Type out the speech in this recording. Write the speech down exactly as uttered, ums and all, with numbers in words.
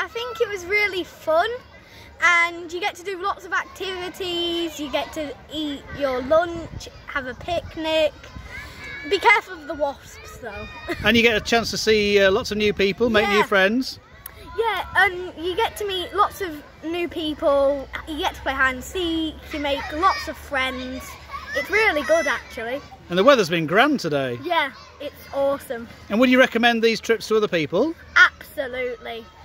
I think it was really fun, and you get to do lots of activities, you get to eat your lunch, have a picnic. Be careful of the wasps though. And you get a chance to see uh, lots of new people, make Yeah. new friends. Yeah, and you get to meet lots of new people, you get to play hide and seek, you make lots of friends. It's really good actually. And the weather's been grand today. Yeah, it's awesome. And would you recommend these trips to other people? Absolutely.